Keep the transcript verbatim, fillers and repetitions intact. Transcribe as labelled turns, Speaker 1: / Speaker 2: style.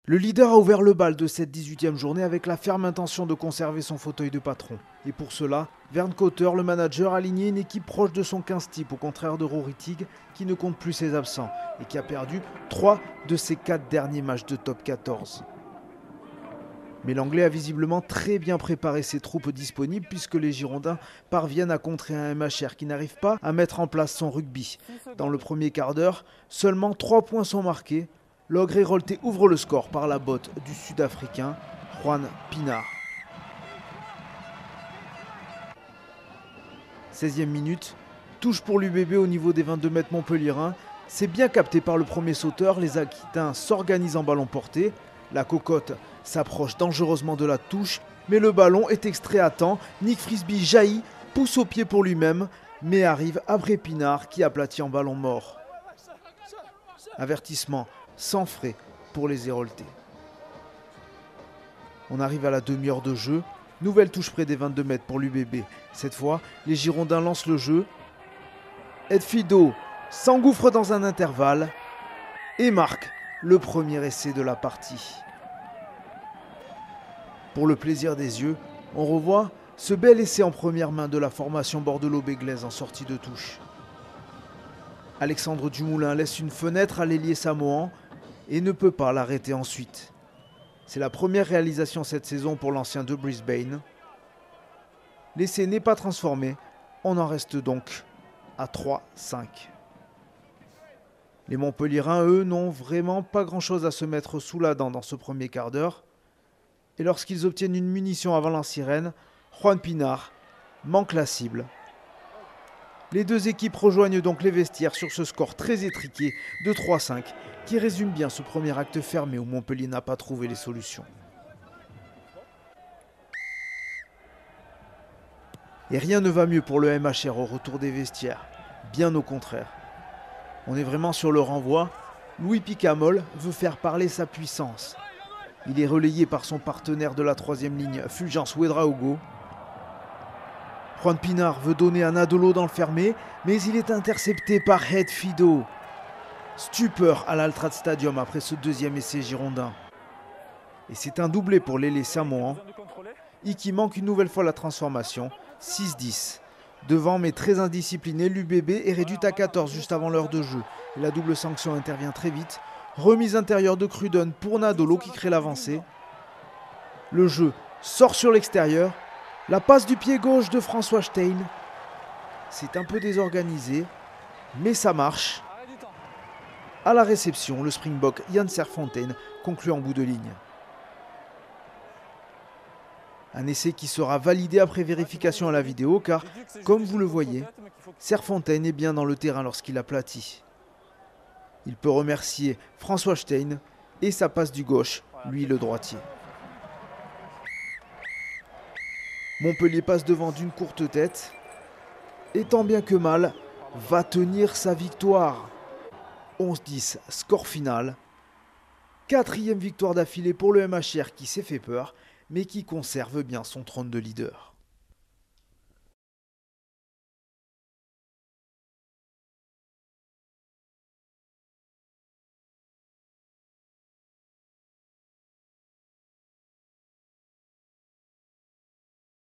Speaker 1: Le leader a ouvert le bal de cette dix-huitième journée avec la ferme intention de conserver son fauteuil de patron. Et pour cela, Vern Cotter, le manager, a aligné une équipe proche de son quinze type, au contraire de Rory Teague, qui ne compte plus ses absents et qui a perdu trois de ses quatre derniers matchs de top quatorze. Mais l'Anglais a visiblement très bien préparé ses troupes disponibles puisque les Girondins parviennent à contrer un M H R qui n'arrive pas à mettre en place son rugby. Dans le premier quart d'heure, seulement trois points sont marqués. L'Ogre Rolté ouvre le score par la botte du Sud-Africain Juan Pienaar. seizième minute, touche pour l'U B B au niveau des vingt-deux mètres montpelliérains. C'est bien capté par le premier sauteur, les Aquitains s'organisent en ballon porté. La cocotte s'approche dangereusement de la touche, mais le ballon est extrait à temps. Nick Frisby jaillit, pousse au pied pour lui-même, mais arrive après Pienaar qui aplatit en ballon mort. Avertissement sans frais pour les Héroltais. On arrive à la demi-heure de jeu. Nouvelle touche près des vingt-deux mètres pour l'U B B. Cette fois, les Girondins lancent le jeu. Ed Fido s'engouffre dans un intervalle et marque le premier essai de la partie. Pour le plaisir des yeux, on revoit ce bel essai en première main de la formation bordelot-béglaise en sortie de touche. Alexandre Dumoulin laisse une fenêtre à l'ailier samoan et ne peut pas l'arrêter ensuite. C'est la première réalisation cette saison pour l'ancien de Brisbane. L'essai n'est pas transformé, on en reste donc à trois cinq. Les Montpelliérains, eux, n'ont vraiment pas grand-chose à se mettre sous la dent dans ce premier quart d'heure. Et lorsqu'ils obtiennent une munition avant la sirène, Juan Pienaar manque la cible. Les deux équipes rejoignent donc les vestiaires sur ce score très étriqué de trois cinq qui résume bien ce premier acte fermé où Montpellier n'a pas trouvé les solutions. Et rien ne va mieux pour le M H R au retour des vestiaires, bien au contraire. On est vraiment sur le renvoi. Louis Picamol veut faire parler sa puissance. Il est relayé par son partenaire de la troisième ligne, Fulgence Ouedraogo. Juan Pienaar veut donner un Nadolo dans le fermé, mais il est intercepté par Ed Fido. Stupeur à l'Altrad Stadium après ce deuxième essai girondin. Et c'est un doublé pour l'ailé samoan, et qui manque une nouvelle fois la transformation, six dix. Devant mais très indiscipliné, l'U B B est réduite à quatorze juste avant l'heure de jeu. Et la double sanction intervient très vite. Remise intérieure de Cruden pour Nadolo qui crée l'avancée. Le jeu sort sur l'extérieur. La passe du pied gauche de François Steyn. C'est un peu désorganisé, mais ça marche. À la réception, le Springbok Jan Serfontein conclut en bout de ligne. Un essai qui sera validé après vérification à la vidéo car, comme vous le voyez, Serfontein est bien dans le terrain lorsqu'il aplatit. Il peut remercier François Steyn et sa passe du gauche, lui le droitier. Montpellier passe devant d'une courte tête et tant bien que mal va tenir sa victoire. onze dix, score final. Quatrième victoire d'affilée pour le M H R qui s'est fait peur mais qui conserve bien son trône de leader.